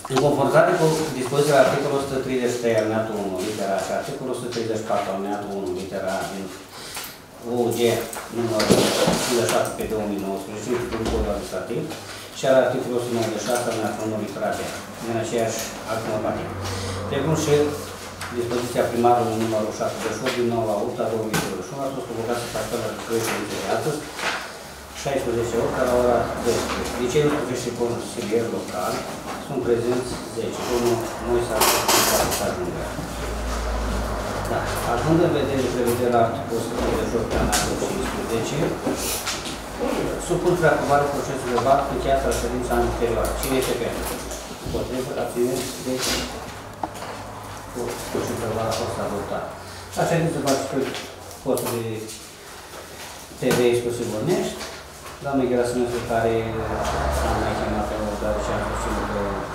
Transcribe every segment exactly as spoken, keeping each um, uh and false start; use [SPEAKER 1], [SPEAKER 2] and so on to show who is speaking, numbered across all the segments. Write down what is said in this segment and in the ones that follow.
[SPEAKER 1] În conformitate cu dispoziția articolul o sută treizeci și trei alineatul unu, litera A și articolul o sută treizeci și patru alineatul unu, litera A din U G numărul cincizeci și șapte pe două mii nouăsprezece, institutul codul administrativ, și al articolul o sută nouăzeci și șase alineatul unu, litera B, din aceeași act normativ. Precum și dispoziția primarului numărul șaptezeci și opt din nouă la opt a două mii douăzeci și unu a fost convocat să facă la ședințe de astăzi, șaisprezece opt la ora douăsprezece. Liceul și consilieri locali sunt prezenți zece. Domnul Moise a fost ajungea. Da. Având în vedere prevederea articolul o sută treizeci și opt pe anul cincisprezece, supun spre aprobare procesul de vot încheiat la ședința anterioară. Cine este pentru? Potrivă, abțineți, deci procesul de vot a fost adoptat. La ședință participă postul de T V exclusiv Vornești. Doamne Gerasimescu, care am mai chemat în ordare și am susținut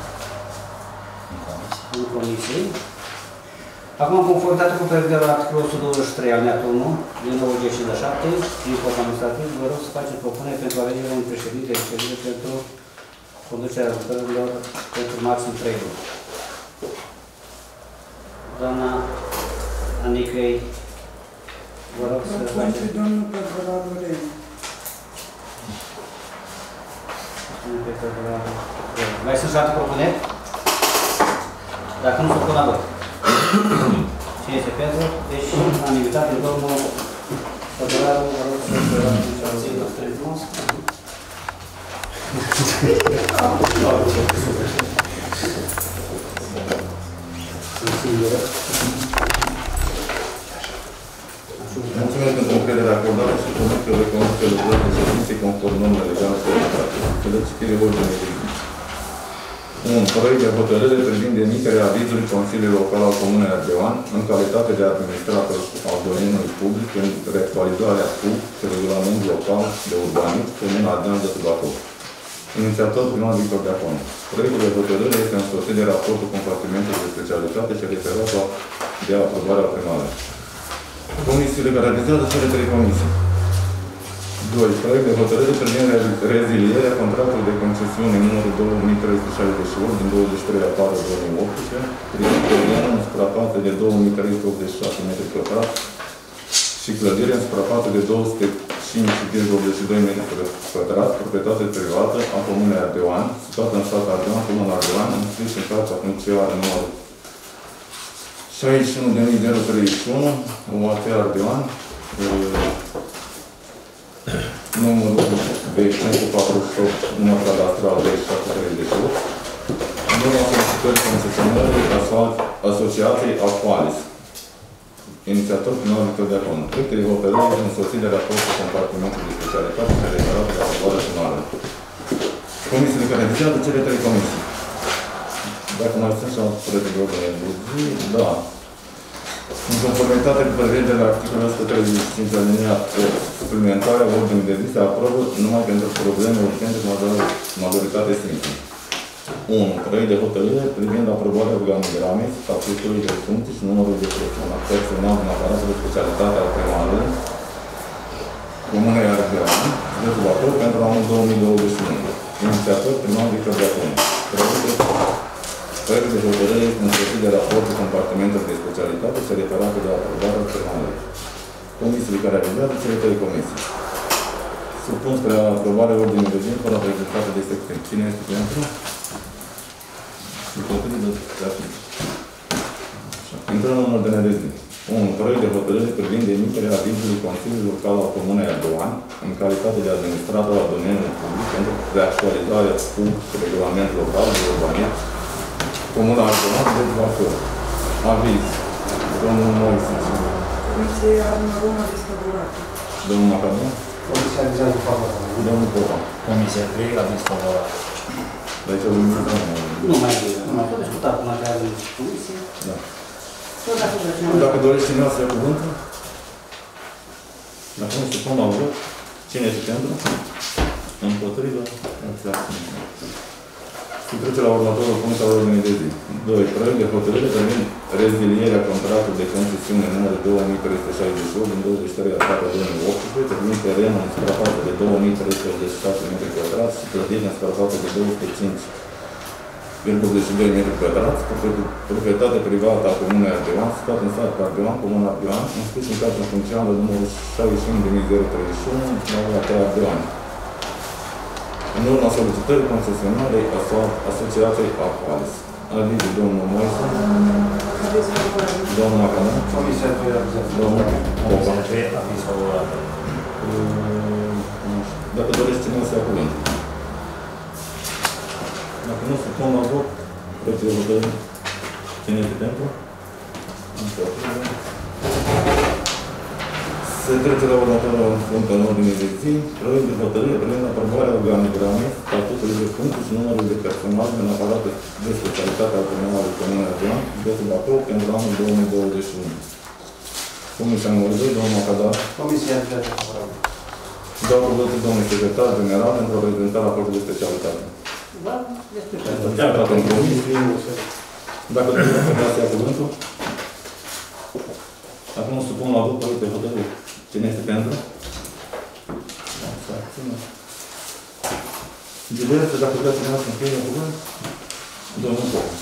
[SPEAKER 1] în comisie. Acum, în conformitate cu prevederea articolul o sută douăzeci și trei alineatul unu din nouă cincizeci și șapte din codul administrativ, vă rog să faceți propunere pentru alegerea unui președinte de ședință pentru conducerea lucrărilor pentru maxim trei luni. Doamna Anicăi, vă rog să faceți.
[SPEAKER 2] Domnul Pătrălaru Renu.
[SPEAKER 1] Mai sunt și alte propuneri? Dacă nu, se pun la vot. Cine este pentru? Deci, am invitat pe domnul Pătrălaru, vă rog să vă rog să vă țin la trei frumos.
[SPEAKER 3] Mulțumesc pentru încrederea acordată și pentru că recunosc că lucrările de servicii conform normelor legale și legale. Să le citire ordine de zi. unu. Proiect de hotărâre privind emiterea avizului Consiliului Local al Comunei Ardeoan în calitate de administrator al domeniului public pentru actualizarea cu regulament local de urbanism Comuna Ardeoan de Bacău. Inițiator primar Victor Deacon. Proiectul de hotărâre este însoțit de raportul compartimentului de specialitate și referatul de aprobarea primară. Comisiile care realizează cele trei comisii. doi. Proiect de hotărâre privind rezilierea contractului de concesiune numărul două mii trei sute șaizeci și opt din douăzeci și trei a patru două mii optsprezece privind terenul în suprafață de două mii trei sute optzeci și șase metri pătrați și clădire în suprafață de două sute cinci virgulă optzeci și doi metri pătrați, proprietate privată a Comunei Ardeoan, situată în satul Ardeoan, Comuna Ardeoan, înscris în cartea funcționară numărul șaizeci și unu de mii treizeci și unu, O A T Ardeoan, numărul vecinul patruzeci și opt, numărul cadastral douăzeci și șapte treizeci și opt, numărul solicitării concesionării asociației Aqualis. Inițiator primar Victor Deacon. Proiectul de hotărâre însoțit de raportul compartimentului de specialitate și referatul de aprobare finală. Comisiile care vizează cele trei comisii. Dacă mai sunt și alte proiecte de ordine de zi, da. În conformitate cu prevederea articolului o sută treizeci și cinci alineat suplimentarea ordinii de zi se aprobă numai pentru probleme urgente cu majoritate simplă. unu. Proiect de hotărâre privind aprobarea organigramei, statutul de funcții și numărul de personal din aparatul de specialitate al primarului Comunei Ardeoan, județul Bacău, pentru anul două mii douăzeci și unu. Inițiator primar Victor Deacon. Proiectul de hotărâre este însoțit de raportul compartimentului de specialitate și referatul de aprobare al primarului. Comisiile care realizează cele trei comisii. Supun spre aprobare ordinii de zi fără rezultate de secțiune. Cine este pentru? Intrăm în ordine de zi. unu. Proiect de hotărâre privind emiterea avizului Consiliului Local al Comunei Ardeoan în calitate de administrator al domeniului public pentru reactualizarea cu regulament local de urbanism Comuna Ardeoan de Bacău. Aviz. Domnul Moise.
[SPEAKER 2] Comisia numărul disfavorată.
[SPEAKER 3] Domnul Macadon.
[SPEAKER 4] Comisia vizează favorabil.
[SPEAKER 3] Domnul Popa.
[SPEAKER 4] Comisia trei la disfavorabil.
[SPEAKER 3] De aici avem un
[SPEAKER 1] Nu mai e. Nu mai pot discuta cu materialul de comisie.
[SPEAKER 3] Da. Dacă dorești cineva să ia cuvântul, dacă nu se pun la vot, cine este pentru? Împotrivă? Și trece la următorul punct al ordinii de zi. doi. Proiect de hotărâre privind rezilierea contractului de concesiune numărul două mii trei sute șaizeci și opt din douăzeci și trei a patru două mii optsprezece privind terenul în suprafață de două mii trei sute optzeci și șase metri pătrați și clădire în suprafață de două sute cinci virgulă optzeci și doi metri pătrați, proprietate privată a Comunei Ardeoan, stat în sat Ardeoan, Comuna Ardeoan, înscris în cartea funcțională numărul șaizeci și unu din zero treizeci și unu, la trei Ardeoan. În urma solicitării concesionarei Asociației Aqualis. Aviz domnul Moise, domnul Acanu,
[SPEAKER 4] Comisia trei,
[SPEAKER 3] domnul Popa.
[SPEAKER 4] Comisia trei, aviz favorabil.
[SPEAKER 3] Dacă dorești cineva să ia cuvântul. Dacă nu, supun la vot, proiectul de hotărâre. Cine este pentru? Se trece la următorul punct în ordine de zi. Proiect de hotărâre privind aprobarea organigramei, statutului de funcții și numărul de personal din aparatul de specialitate al Comunului Comunei Ardeoan, județul Bacău, pentru anul două mii douăzeci și unu. Comisia numărul doi, domnul Macadar.
[SPEAKER 4] Comisia trei, favorabil.
[SPEAKER 3] Dau cuvântul domnului secretar general pentru a prezenta raportul de specialitate.
[SPEAKER 1] Da, despre ce.
[SPEAKER 3] Chiar dacă în comisie, dacă trebuie să dați ia cuvântul. Acum o supun la vot proiect de hotărâre. Cine este pentru? Diverse, dacă vreau să ne-ați încheie la cuvânt, domnul Popa.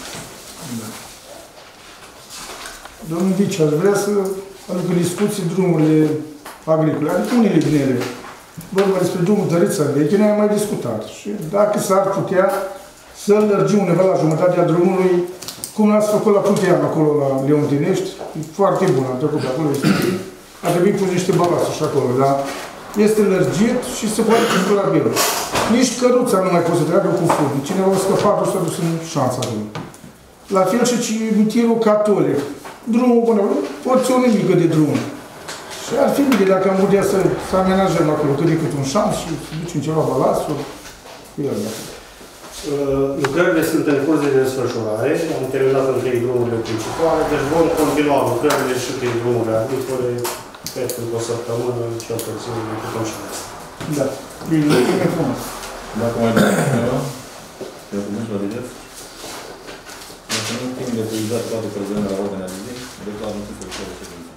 [SPEAKER 2] Domnul Vici, aș vrea să aduc în discuții drumurile agricole, adică unele din ele. Vorba despre drumul Dărița Veche, noi am mai discutat. Și dacă s-ar putea să lărgim undeva la jumătatea drumului, cum l-ați făcut la Puntean, acolo la Leontinești, e foarte bun, am trecut pe acolo, este bine. A trebuit pus niște balasturi și acolo, dar este lărgit și se poate circula bine. Nici căruța nu mai poate să treacă cu fund. Cineva a scăpat, o să dus în șanța lui. La fel și cimitirul catolic. Drumul până acolo, porțiune mică de drum. Și ar fi bine dacă am putea să, să amenajăm acolo cât de cât un șans și să ducem ceva balasturi.
[SPEAKER 5] Lucrările sunt în curs de desfășurare. Am terminat între drumurile principale, deci vom continua lucrările și prin drumurile agricole. Cred că o săptămână, cel puțin, putem și asta.
[SPEAKER 2] Da. Bine, mulțumim frumos.
[SPEAKER 3] Dacă mai dorește cineva, ia cuvântul la vedeți. Dacă nu timp de utilizat toate prezența la ordinea de zi, declar închisă ședința.